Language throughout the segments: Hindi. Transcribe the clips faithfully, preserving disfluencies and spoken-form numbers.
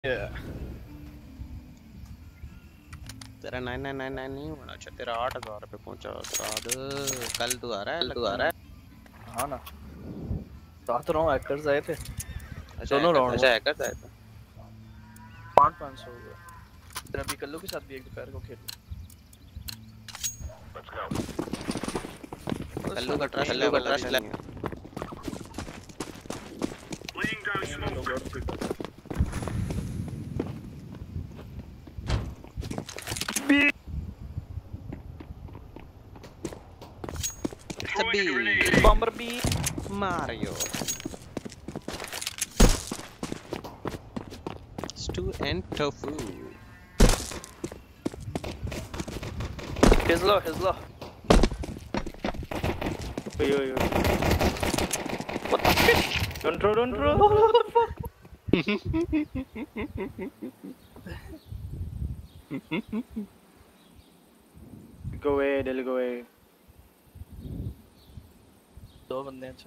तेरा नाइन नाइन नाइन नाइन नहीं होना चाहिए, तेरा आठ हजार पे पहुंचा उस्ताद। कल तू आ रहा है? तू आ रहा है? हाँ ना, सात रहा हूँ, हैकर्स आए थे दोनों राउंड। अच्छा हैकर्स आए थे, पाँच पाँच सौ हो गया। तेरा भी कल्लू के साथ भी एक दोपहर को खेल। कल्लू का trust level trust level Bumblebee, Mario, stew and tofu. He's low, he's low. Yo yo yo. What the fuck? Don't throw, don't throw. What the fuck? Go away, they'll go away. दो बंदे हैं। अच्छा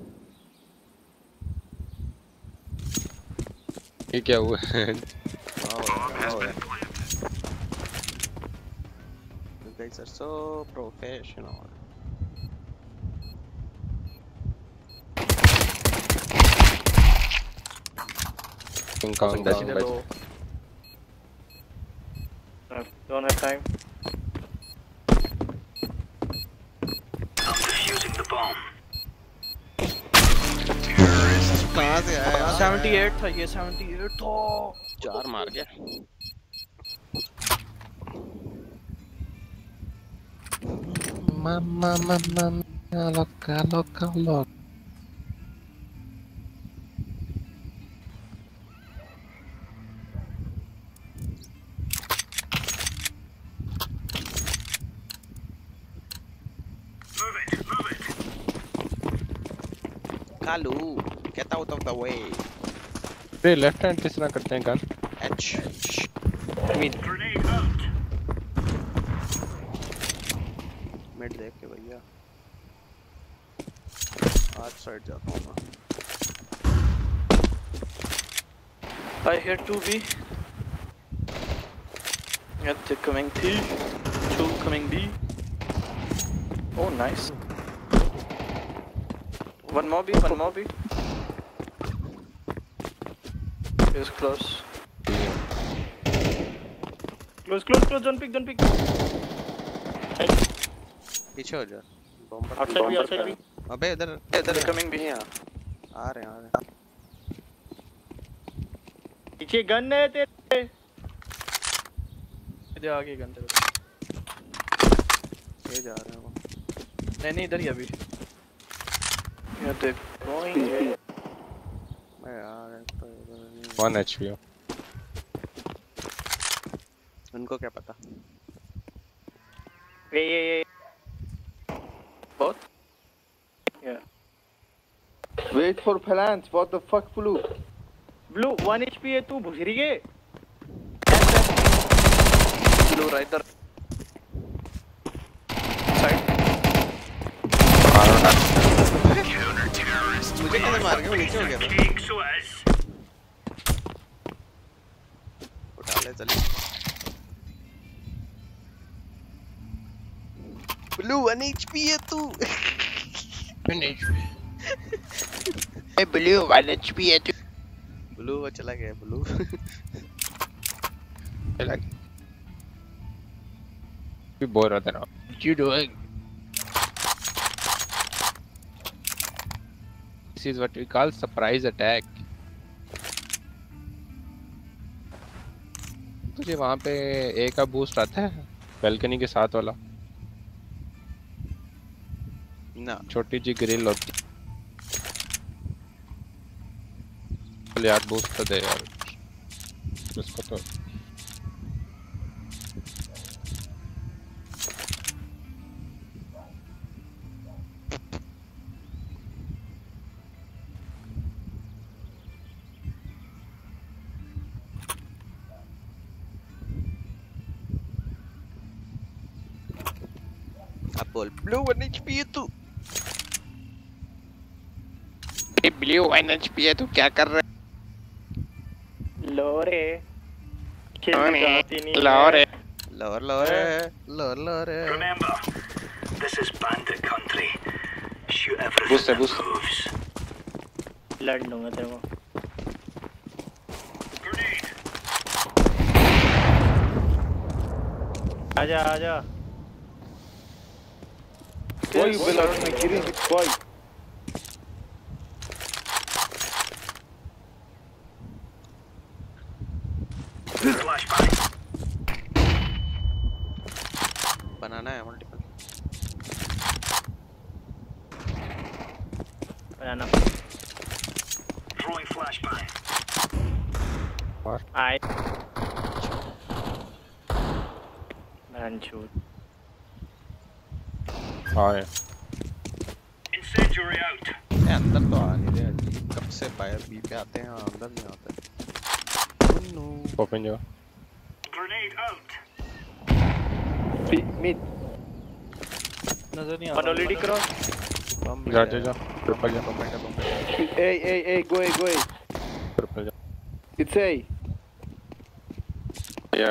ये क्या हुआ है? You guys are so professional. Count down, but don't have time. I'm defusing the bomb. कहाँ से आया? अठहत्तर था ये, अठहत्तर था। चार मार गया। Mamma mamma mia, loca loca loca. Kalu, get out of the way. रे लेफ्ट हैंड किस तरह करते हैं gun? H. Mid. Grenade out. Mid देख के भैया। आज साइड जाता हूँ मैं। I hear two B. Yep, they're coming T. Two coming B. Oh, nice. One more B, one more B. He's close. Close, close, close. Don't pick, don't pick. पीछे हो जा। Bomber. Outside B, outside B. अबे इधर They're coming B. आ रहे हैं आ रहे हैं। पीछे गन है तेरे। इधर आगे गन तेरे। ये जा रहे हैं वो। नहीं नहीं इधर ही अभी। यार देख। Going. मैं यार तो इधर नहीं। वन एच पी हो। उनको क्या पता? ये ये ये। Both? Yeah. Wait for Phalanx. What the fuck, Blue? Blue, one H P है तू भुसरी के? Blue right there. Side. Counter-terrorists मुझे कैसे मार गया? वो नीचे हो गया था। King Suez. उठा ले चलिए। ब्लू वन H P है तू। One H P. A blue one H P है तू। ब्लू वो चला गया ब्लू। चला गया। भी बोर होता रहा। What you doing? This is what we call surprise attack. तुझे वहाँ पे ए का बूस्ट आता है? बैल्कनी के साथ वाला? ना। छोटी जी ग्रिल होती। चल यार बूस्ट तो दे यार। उसको तो अब बोल ब्लू वन H P है तू। ब्लू वन H P है तू क्या कर रहा है? Low. लोरे खेलने आती नहीं लोरे लोर लोर लोर लोर Remember, this is bandit country. Shoot everything Boost है, that boost है। moves. लड़ लूंगा तेरे को Grenade. आजा आजा Why you been out my killing? Why? Flashbang. बनाना है मल्टीपल बनाना Throwing flashbang. आए बहन छूट हाँ Incendiary out. ए अंदर तो आ नहीं रहे अजीब कब से बाहर बी पे आते हैं अंदर नहीं आते नो ओपन जो Grenade out. P- Mid. नजर नहीं आ रहा ऑलरेडी क्रॉस बम जा जा जा ट्रिपल जा बम बैठा बम Hey, hey, hey, go A, go A. Triple जा It's A. या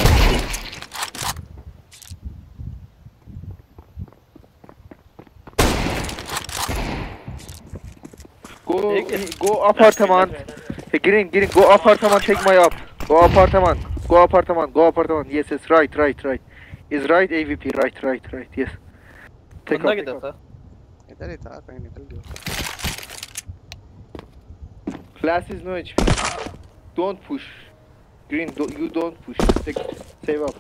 Go, go apartment. Hey, Green, Green, go apartment, take my up. Go apartment. Go apartment, go apartment. Yes, yes, right, right, right. Is right, A V P, right, right, right, yes. Take बंदा up, take किधर up. था इधर ही था कहीं निकल गया Class is no H P. Don't push. Green, do, you don't push. Take, save up.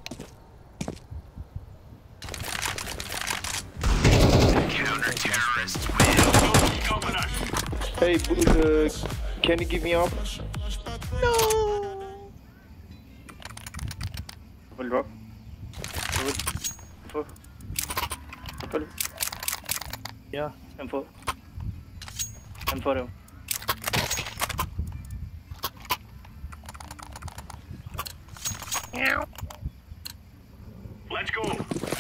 Stopping us. Hey, bu- uh, can you give me up? Full drop full full या एम फोर एम फोर है Let's go.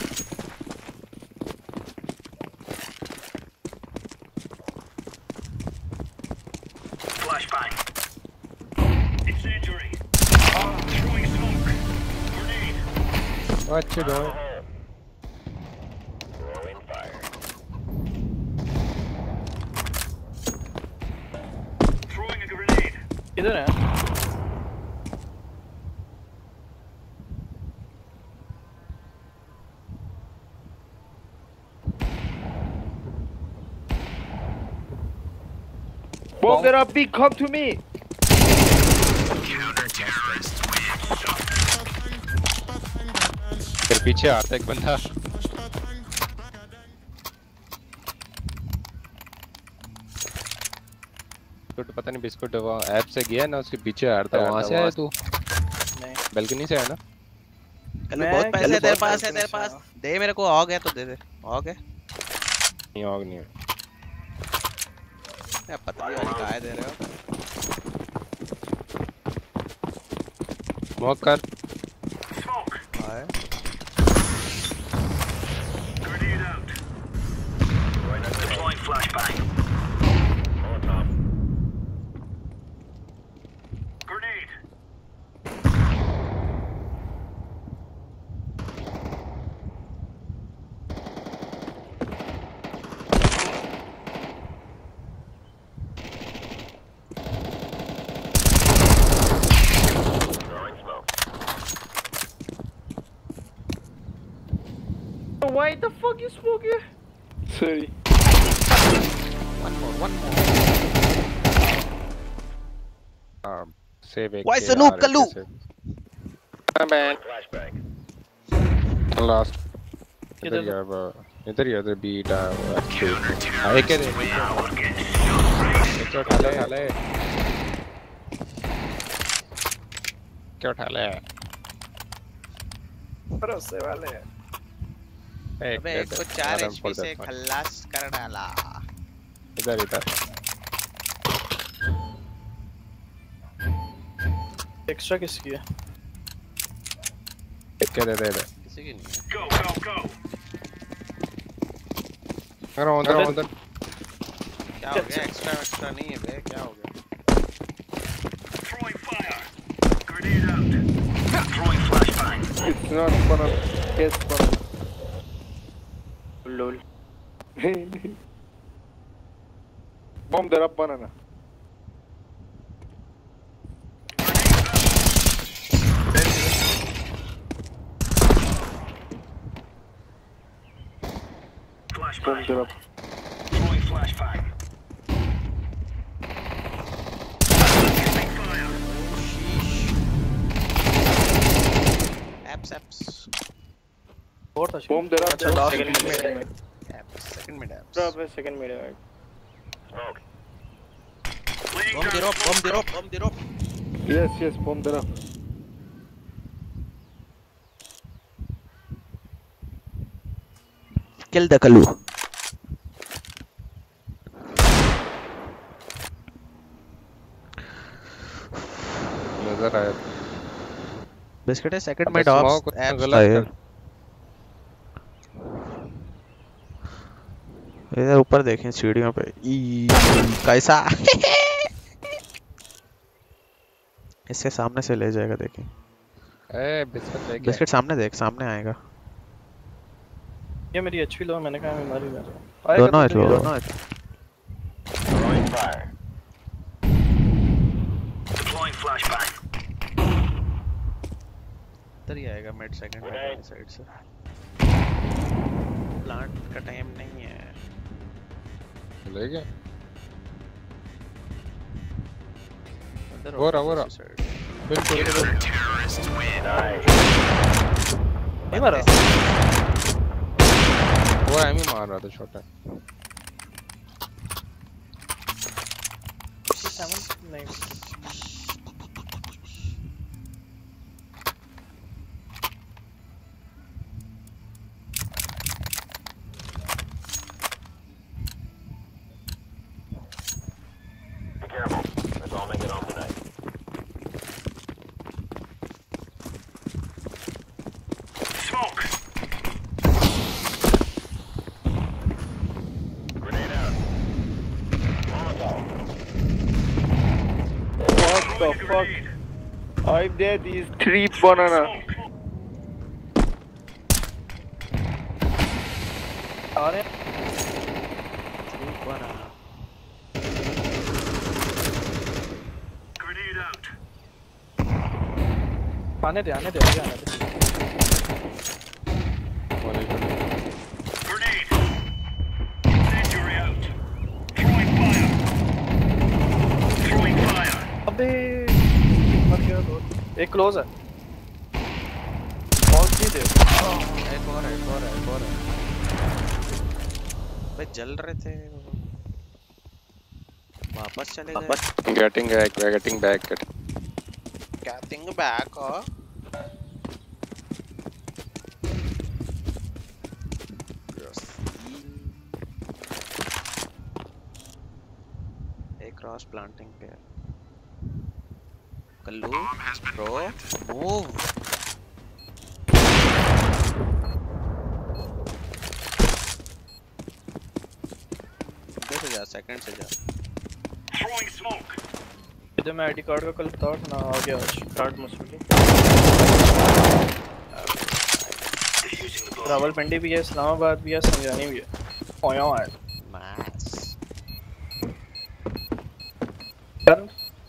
Flashbang. Incendiary. Throwing smoke. Grenade. what you doing Throwing fire. Throwing a grenade. किधर है Bomb there up, B, come to me. Counter-terrorists win. फिर पीछे आता एक बंदा बिस्कुट पता नहीं बिस्कुट वो ऐप से गया ना उसके पीछे आ रहा था वहां से आया तू नहीं बालकनी से आया ना कल मैं- बहुत कल पैसे तेरे बहुत पास है पैसे तेरे पास हाँ। दे मेरे को ऑग है तो दे दे ऑग है नहीं होगा नहीं या पतली वाली गाय दे रहे हो स्मोक कर Smoke. Hi Grenade out. Deploying flashbang. Grenade. Throwing smoke. Why the fuck you smoke here? Sorry. one more one more save एक Why के Snoop यार, Kaloo? ऐसे हां मैन Flashbang. लास्ट किधर इधर यार वो- इधर ही इधर बीट आ आए के दे Now we're getting shot right. क्या उठा ले उठा ले क्या उठा ले भरोसे वाले हैं अबे एक को चार एचपी से खल्लास कर डाला इधर इधर एक्स्ट्रा किसकी है एक के दे दे दे किसी की नहीं है Go, go, go. अरे उधर उधर क्या हो गया एक्स्ट्रा एक्स्ट्रा नहीं है बे क्या हो गया Throwing fire. Not banana. Yes, banana. Lol. Bomb there up banana. Bomb there up. Throwing flashbang. Apps, apps. Fourth था Bomb there up. अच्छा last Second second mid. mid Apps. Second mid apps. drop है second mid है Smoke. Bomb the rope, bomb the rope, bomb the rope. Yes, yes, bomb there up. Kill the Kalu. नजर आया बिस्किट है सेकंड अबे मिड ऑफ smoke उसने एप्स गलत था ये कर- इधर ऊपर देखें सीढ़ियों पे ई कैसा इसके सामने से ले जाएगा देखें ए बिस्किट लेके बिस्किट सामने देख सामने आएगा ये मेरी एचपी लो मैंने कहा मैं मार ही मार दोनों है दोनों है Throwing fire. Deploying flashbang. इधर ही आएगा मिड सेकंड वाली साइड से प्लांट का टाइम नहीं है ले गया उधर वो रहा, वो रहा। side। बिल्कुल Terrorists win. नहीं मारा वो एम ही मार रहा था छोटा नहीं Be careful. That's all make it home tonight. Smoke. Grenade out. Molotov. What the fuck? I'm dead. Is three banana. आ रहे हैं Grenade out. आने दे आने दे आगे आने दे Grenade. Incendiary out. Throwing fire. Throwing fire. अबे मर गया दो एक क्लोज है बॉल नहीं दे एक और है एक और है एक और है भाई जल रहे थे वापस चले गए getting back getting back getting back huh एक क्रॉस प्लांटिंग पे कल्लू ब्रो मूव जा सेकंड से जा Throwing smoke. इधर मैं आईडी कार्ड का कल बता ना आ गया आज कार्ड मसूली Defusing the bomb. रावलपिंडी भी है इस्लामाबाद भी है संजानी भी है ओया है नाइस यार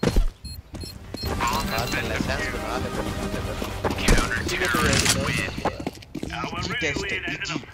बाद में लाइसेंस बना दे ठीक है तो ये Our easy radio test lead ended easy up.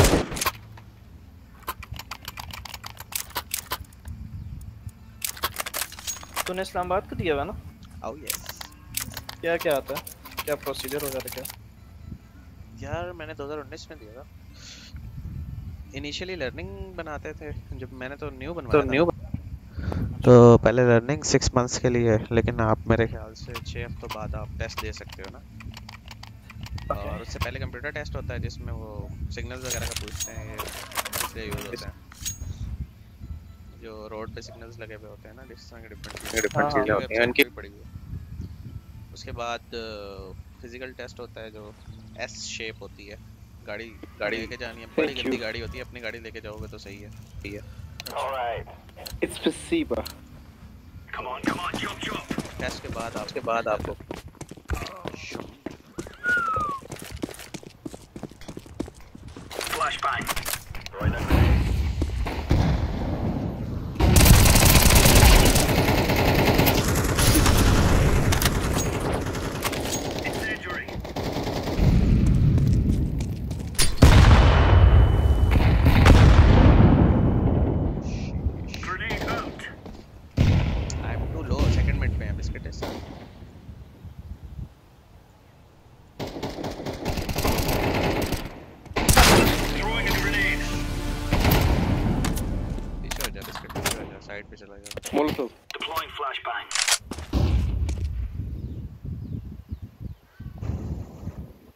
तूने इस्लामाबाद को दिया हुआ ना ओह यस क्या क्या आता है क्या प्रोसीजर वगैरह क्या यार मैंने दो हज़ार उन्नीस में दिया था इनिशियली लर्निंग बनाते थे जब मैंने तो न्यू बनवाया तो था न्यू तो पहले लर्निंग सिक्स मंथ्स के लिए है लेकिन आप मेरे ख्याल से छः हफ्तों बाद आप टेस्ट दे सकते हो ना और उससे पहले कंप्यूटर टेस्ट होता है जिसमें वो सिग्नल्स वगैरह का पूछते हैं ये इसलिए यूज़ होता है जो रोड पे सिग्नल्स लगे हुए होते हैं ना जिस तरह के डिफरेंट different चीजें होती हैं उनकी पड़ी हुई है उसके बाद फिजिकल टेस्ट होता है जो एस शेप होती है गाड़ी गाड़ी लेके जानी है बड़ी गंदी गाड़ी होती है अपनी गाड़ी लेके जाओगे तो सही है सही है All right. It's Pasiba. Come on, come on, jump, jump. Test के बाद आपके बाद आपको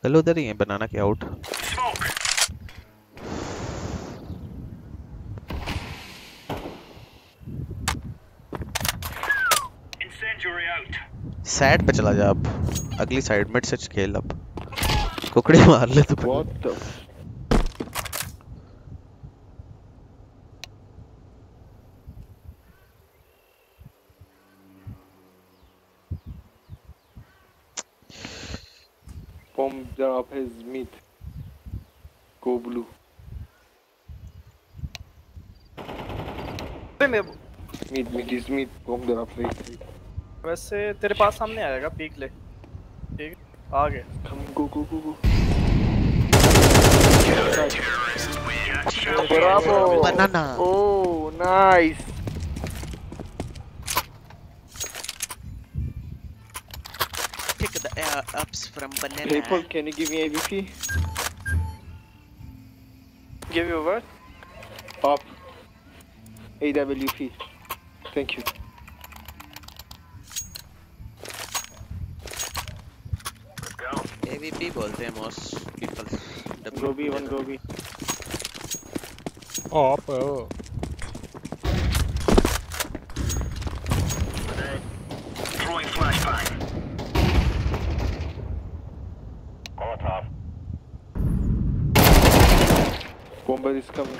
चलो उधर ही है बनाना के out. Smoke. Incendiary out. Side पे चला जा अब, अगली साइड मिड से खेल अब, कुकड़ी मार ले तो। What the? Bomb drop his mid. Go blue. अरे मैं Mid, mid is mid. Bomb drop right. right. वैसे तेरे पास सामने आएगा, पीक ले। ठीक है, आ गए। Come on, go, go, go, go. Gotcha. Bravo. Banana. Oh, nice. Pick the air ups from banana. People, can you give me A V P? Give you what? Up. A W P. Thank you. A V P बोलते हैं most people. Go B, one go B. Op. Oh. Throwing flashbang. Bomber is coming.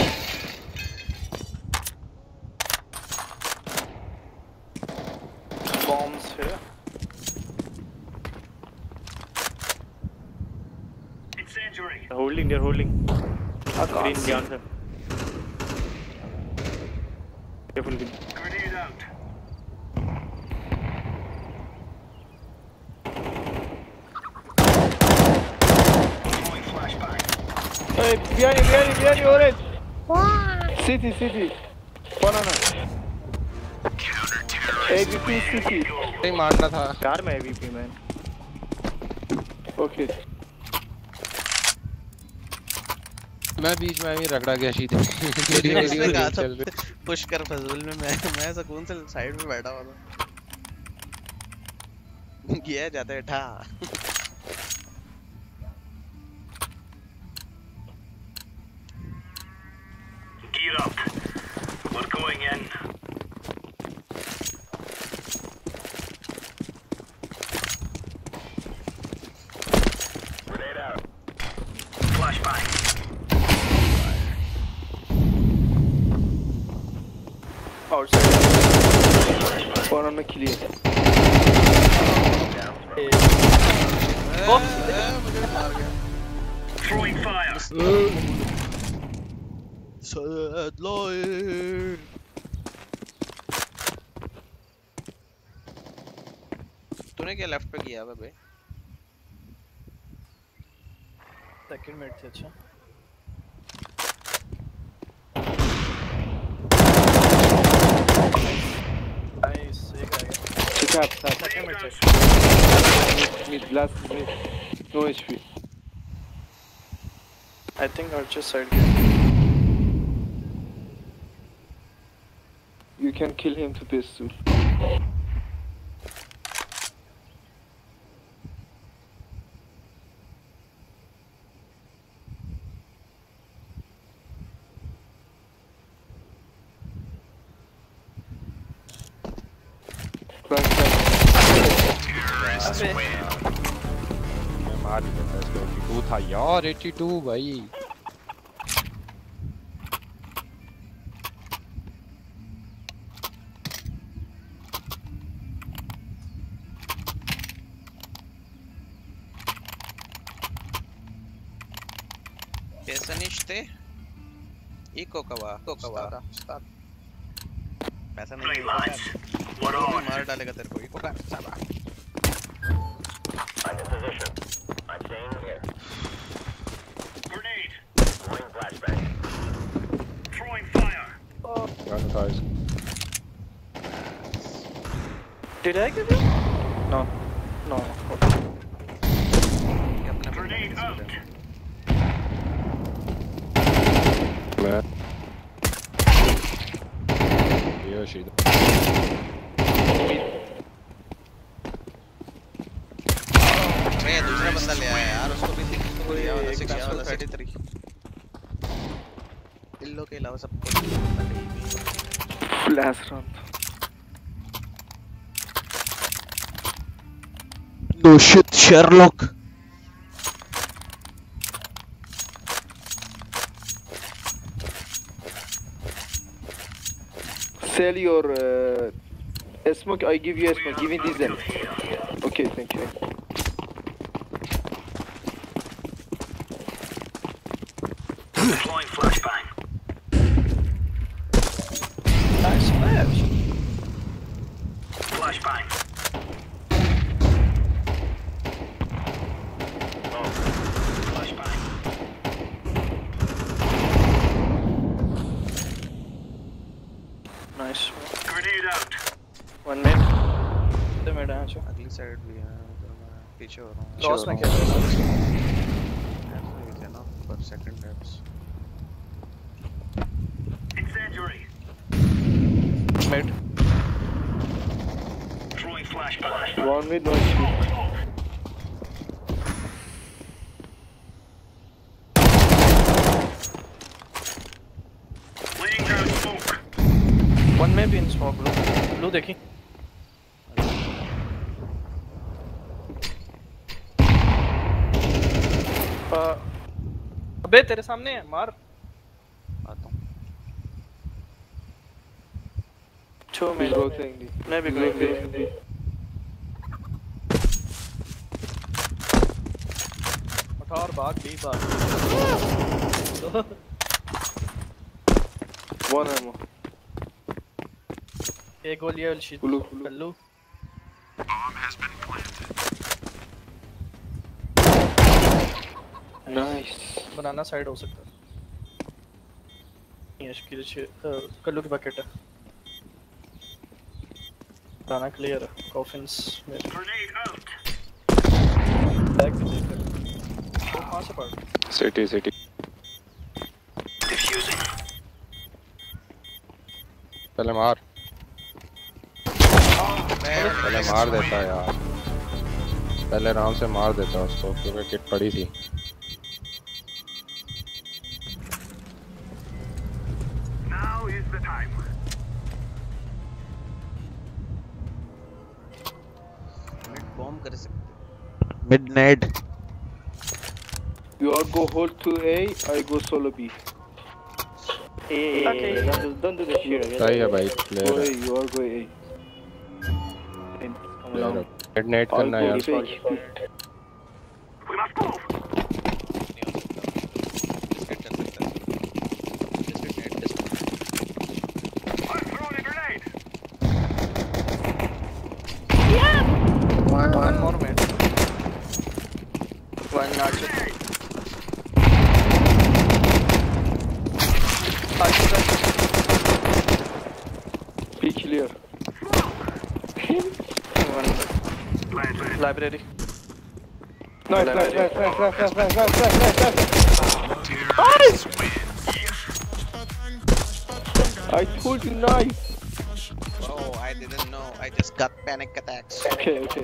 Bombs here. Incendiary. Holding, they're holding. I can't Green see. behind her. Careful, green. Grenade out. Throwing flashbang. Hey, behind you, behind you, behind you, orange. City, city. Banana. A V P city. नहीं मारना था। कार में A V P man. Okay. मैं बीच में ही रगड़ा गया सीधे। इसने कहा था पुश कर फजल में, मैं मैं सुकून से साइड में बैठा हुआ था। किया जाता है ठा। Gear up. We're going in. Grenade out. Flashbang. Outside. Banana clear. Oh, मुझे मार गया। Throwing fire. Sad lawyer. तूने क्या लेफ्ट पे किया है बे? सेकंड मिनट थे। अच्छा नाइस, एक आ गया। Pick up, stop. Second minute थे। Mid, last mid. No H P. I think Archer side gaya. You can kill him to pistol. Right side. अबे मैं मार ही देता इसको। eighty-two था यार, eighty-two भाई। कैसा निश्ते? इको कवा, इको कवा। पैसा नहीं Right, है। lads. We're वो on. मार डालेगा तेरे को। इको का साला। I'm in position. I'm staying here. Grenade. Throwing flashbang. Throwing fire. क्या था इसको? Did I give you? No. No. Okay. ये अपने Grenade out. मैं ये सीधा। मैं ये दूसरा बंदा ले आया यार, उसको भी दिया वाला सिक्स वाला सिटी थ्री। इन लोगों के अलावा सबको flash round. No shit Sherlock. Sell your uh, smoke. I give you a smoke. Give me diesel. Okay, thank you. Deploying flashbang. Nice flash. Flashbang. Oh, flashbang. Nice. Grenade out. One minute. The mid है जो. अगली साइड भी है, तो मैं पीछे हो रहा हूँ। Lost में क्या है? ऐसे ना पर second laps. Incendiary. Mid. Throwing flashbang. One mid, one shoot. Laying down smoke. One में भी in smoke blue. Blue देखी. Uh, अबे तेरे सामने है, मार. आता हूँ। छो में. Go thing. मैं भी Go करूँगी. thing. उठा और भाग भी भाग. One ammo. एक गोली है shit. Blue, blue. Kallu. Nice. Banana side हो सकता है. ये शकील छे कल्लू की बकेट है. बनाना क्लियर है. कॉफिन्स में. Grenade out. बैक भी देख. वो कहाँ से पड़? CT CT Diffusing. पहले मार पहले मार देता यार, पहले आराम से मार देता उसको क्योंकि किट पड़ी थी। Now is the time. Mid bomb कर सकते। Midnight. You all go hold to A, I go solo B. Okay. Don't do, don't do this shit. सही है भाई, Go player A, you all go A. And come player along. Midnight I'll करना go यार। fake. We must move. नहीं हो सकता। हिट कर सकता है। Just midnight, just I'm throwing a grenade. One more minute. One not yet. Be clear. One library. Nice, nice, nice, nice, nice, nice, nice, nice, nice, nice, nice. I told you nice. Oh, I didn't know. I just got panic attacks. Okay, okay.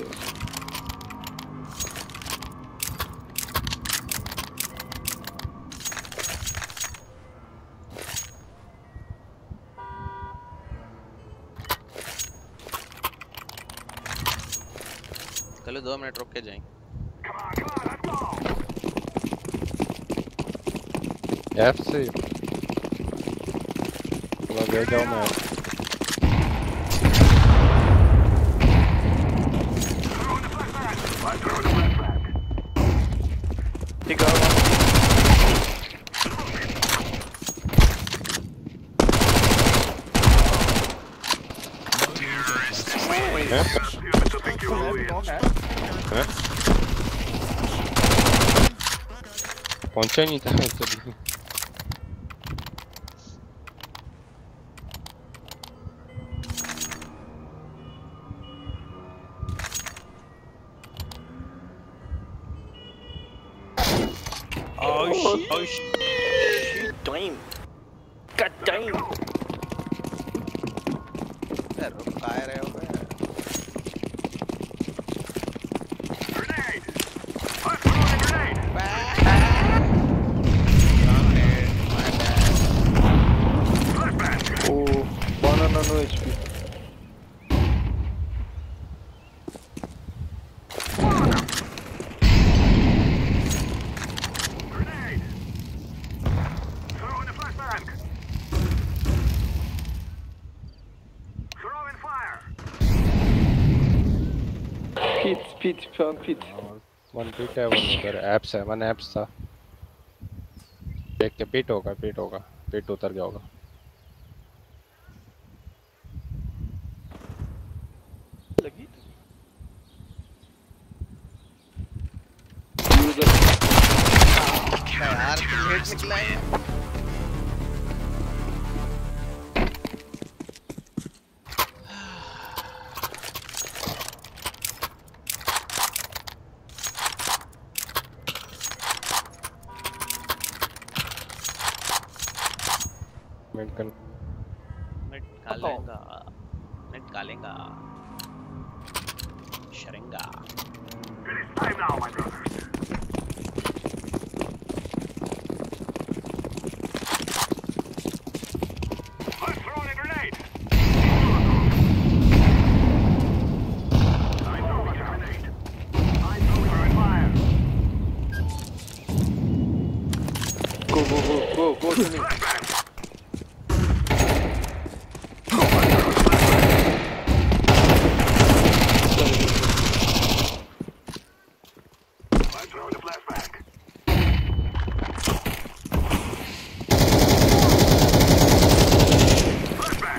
चलो दो मिनट रुक के जाएं। Come on, come on, let's go. F से थोड़ा दे जाओ मैं। Throwing the flashbang. I'm throwing the flashbang. Pick up one. हैं? It's a big deal. हैं? पहुंचा ही नहीं था तभी। Oh shit! Oh shit! Damn! God damn! यार रुक कहाँ रहे हो बे? Grenade. pit, found pit. One pit है, वन उधर एप्स है, वन एप्स था। देख के पीट होगा, पीट होगा, पीट उतर गया होगा। लगी यार लेट निकला है। मिड कर मिड कालेंगा, मिड कालेंगा, शरेंगा। Time now, my brothers. I'm throwing a grenade. I throw a grenade. I throw a fire. Go, go, go, go, go to me. I'm throwing a flashback. Flashback.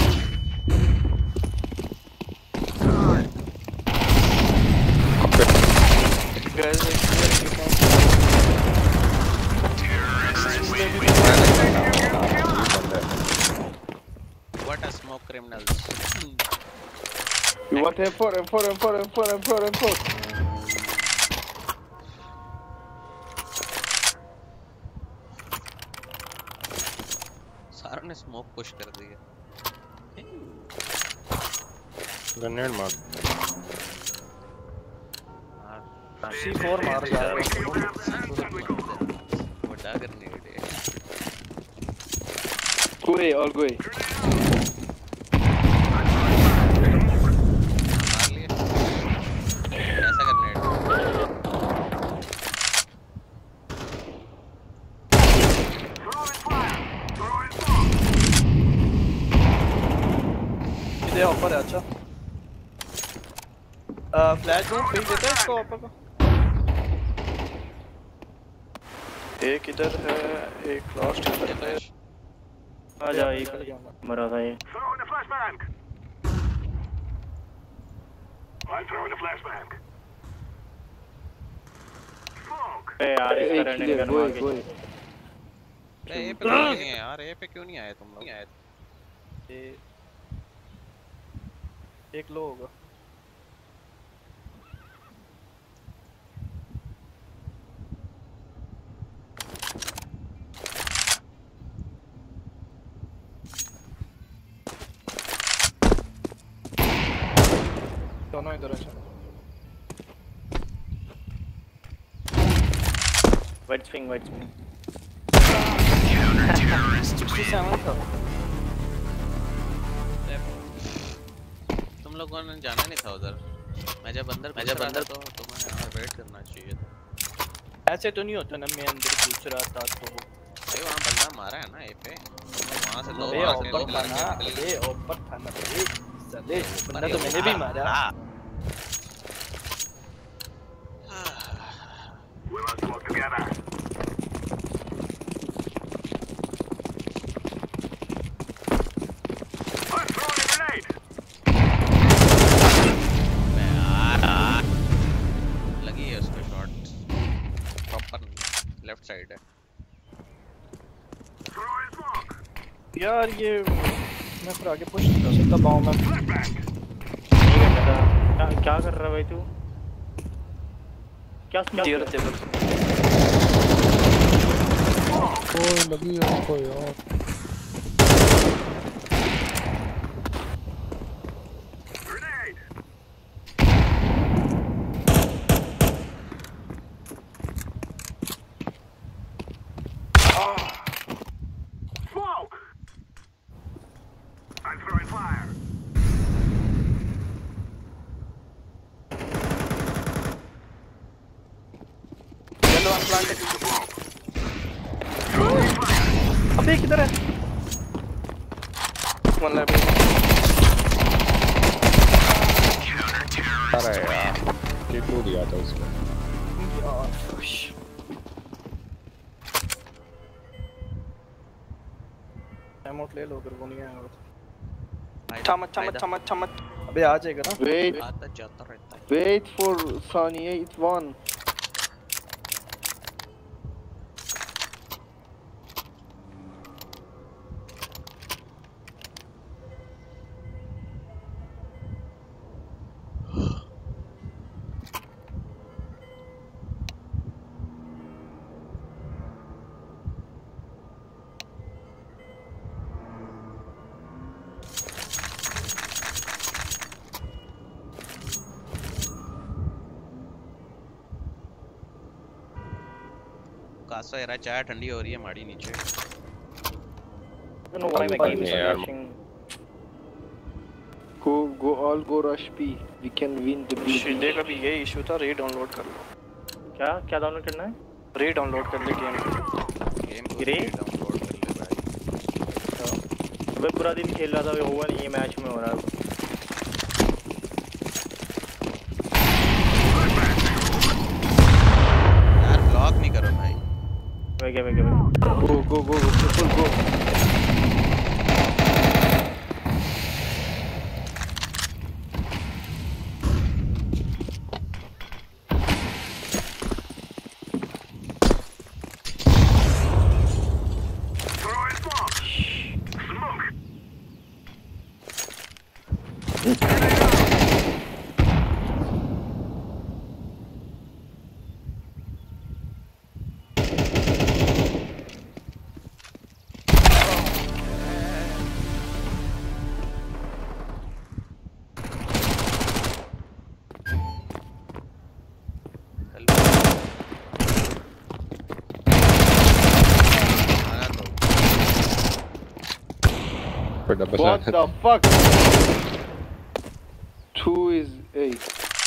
guys What a smoke criminals. You want M four, M four, M four, M four, M four, M four. सारों ने स्मोक पुश कर दिया। ग्रेनेड मार। सी फोर मार जा रहा है। बड़ा ग्रेनेड है। Go A, all go A. मार लिए। ऐसा grenade. Throwing fire. Throwing smoke. इधर ऑफर है अच्छा। फ्लैश में पिक देता है इसको ऑफर को। एक इधर है, एक लास्ट इधर है। आ जा एक मरा था ये। Throwing a flashbang. I'm throwing a flashbang. Smoke. ए यार A, इसका रनिंग clear, go करवा A, के। go A. ए पे क्यों नहीं है यार? ए पे क्यों नहीं आए तुम लोग? नहीं आए। ए एक लो होगा। दोनों इधर है। White swing, white swing. तुम लोगों ने जाना नहीं था उधर। मैं जब अंदर मैं जब अंदर तो तुम्हें यार वेट करना चाहिए था। ऐसे तो नहीं होता ना, मैं अंदर पूछ रहा था तो भाई वहाँ बंदा मारा है ना ए पे। वहाँ से दो ए वहाँ से ऊपर दो था लड़के ना, निकले। ए ऊपर था ना, ए साले बंदा तो मैंने भी मारा। We must work together. I'm throwing a grenade. लगी है उसको शॉट। प्रॉपर लेफ्ट साइड है। Throwing smoke. यार ये मैं फिर आगे पुश नहीं कर सकता बाव में। Flashback. क्या क्या कर रहा है भाई तू? क्या स्मोक रहे थे? ओए लगी है उसको यार। Grenade. Smoke. I'm throwing fire. चलो हम प्लांट। अबे किधर है? One lab. अरे यार किट क्यों दिया था उसको? एमोट ले लो, फिर वो नहीं आएगा। फायदा- चमच चमच फायदा। चमच चमच अबे आ जाएगा ना। Wait, आता जाता रहता है। wait for Saniye. It's one. Kasa यार चाय ठंडी हो रही है माड़ी नीचे। I don't know why my game is crashing. Go, go, all go rush B. We can win the B. Shinde का भी यही इशू था, रे डाउनलोड कर लो। क्या क्या डाउनलोड करना है? रे डाउनलोड कर ले गेम। गेम को ग्रे? डाउनलोड कर ले भाई। अबे पूरा दिन खेल रहा था, हुआ नहीं, ये मैच में हो रहा है। यार ब्लॉक नहीं करो भाई। वे गए वे गए। Go, go, go, go, triple go. What the fuck? Two is eight.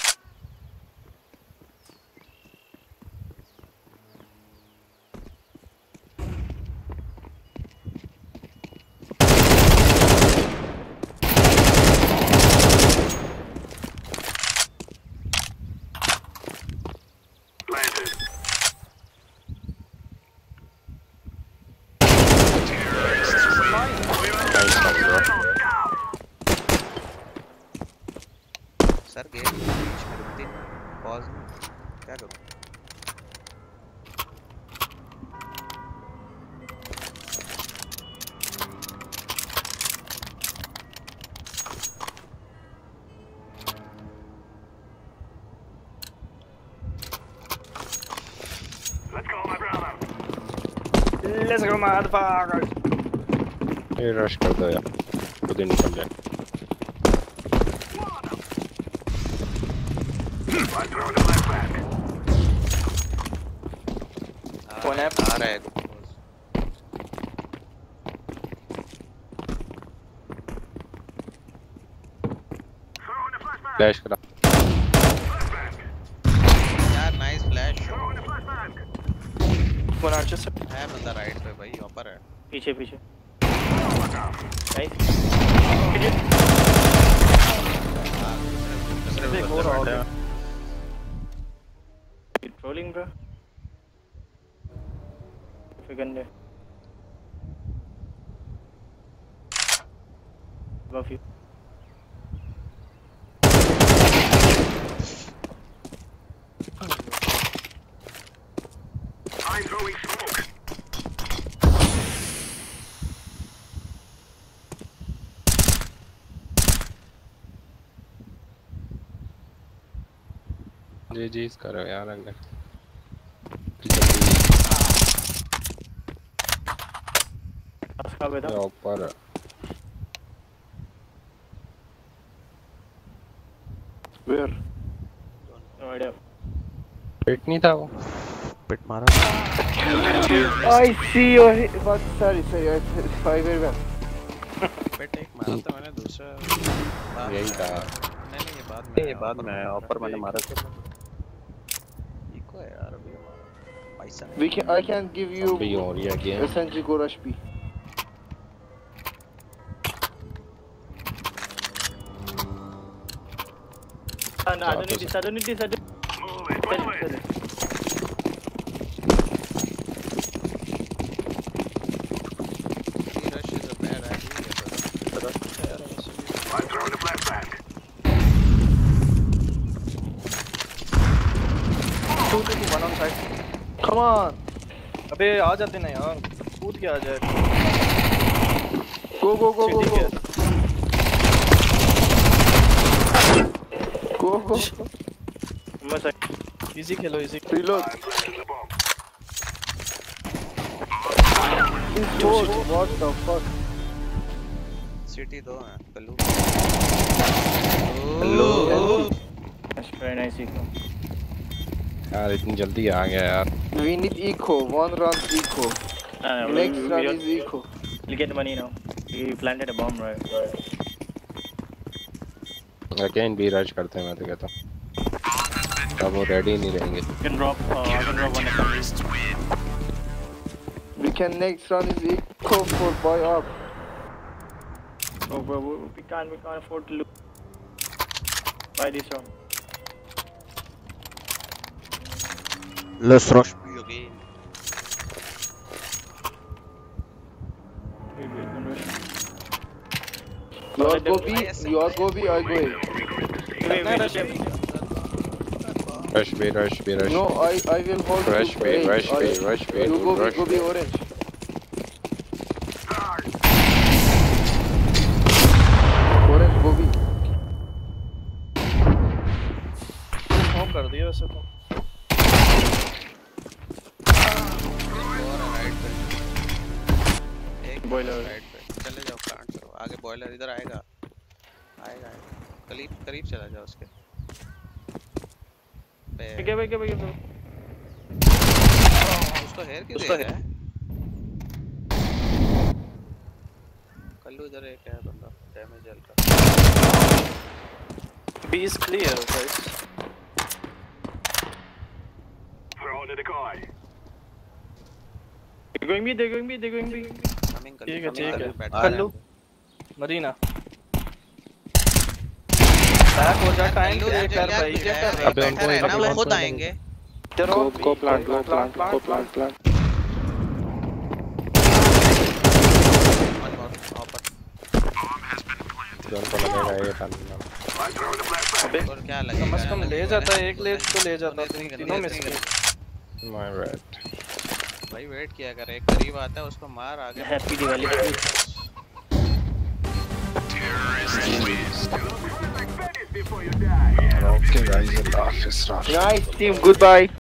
Sir game बीच में रुकती पॉज क्या करूं? Let's go motherfuckers. ये रश कर दो यार, खुद ही निकल जाए। कौन है? आ रहा है फ्लैश करा। यार नाइस फ्लैश कौन आर्चर से? है बंदा राइट पे भाई ऊपर है पीछे पीछे। नाइस। दूसरे एक और आ गया। Trolling bro. गंदे। Love you. I'm throwing smoke. G G इस करो यार अंदर। उसका बेटा ऊपर Where? No idea. पेट नहीं था वो। पिट मारा I see your. But sorry, sorry. I I very well. पिट एक मारा था मैंने दूसरा बाद यही में- था। नहीं नहीं ये बाद में ये बाद में आया, ऊपर मैंने मारा था। इको है यार अभी पैसा नहीं। We can. I can give you अभी हो रही है game. S N G go rush B. No, I don't need this. I don't need this. I don't. it, follow it. B rush is a bad idea, brother. I'm throwing a flashbang. Two to one on side. Come on. अबे आ जाते ना यार, कूद के आ जाए। Go go go go ठीक go. है। Go go. मैं सही। Easy Khelo easy। Reload. I'm planting the bomb. This boat. What the fuck? CT दो हैं Kullu. Hello. Oh, That's very nice eco. यार इतनी जल्दी आ गया यार। We need eco. One round eco. Uh, Next we, round we, is eco. we'll get money now. We planted a bomb, right? Again B rush करते हैं मैं तो कहता हूँ। अब वो रेडी नहीं रहेंगे। You can drop, uh, I can drop one F M G. We can next round is eco for buy up. Oh, bro, we, we can't, we can't afford to lose. Buy this round. let's rush B again. We, we can rush. You all go B. You all go B. I go A. Wait, wait, wait. Rush B rush B rush. No, I I will hold. Rush to B, A. rush B, I- rush B, You go B. rush Go B. B orange. Orange go B. Smoke कर दिया वैसे तो। और राइट पे एक Boiler. राइट पे चले जाओ, प्लांट करो आगे। बॉयलर इधर आएगा आएगा आएगा। करीब करीब चला जाओ उसके पे। क्या भाई क्या भाई क्या भाई। उसको हेयर क्यों उसको दे रहा है? कल्लू इधर एक है बंदा डैमेज जल का। B is clear, guys. Throw in the decoy. They're going B, they're going B, they're going B. Coming Kallu ठीक है, ठीक है। बैठ कल्लू। मदीना। बैक हो जा, टाइम कल्लू पे यार कर भाई। तुझे अबे बैठा उनको रहना, अभी वो कौन खुद सा आएंगे। Go go plant go plant go plant plant। One more, ऊपर। जोन को लगेगा ये ton. I'm throwing a flashbang. अबे और क्या लगेगा? कम से कम ले जाता है, एक ले तो ले जाता उन्हें है, इतनी तीनों में गंदी- से। My bad. भाई वेट किया कर, एक करीब आता है उसको मार आगे। Happy Diwali. Before you die. Okay guys, Allah Hafiz. Nice team. Goodbye.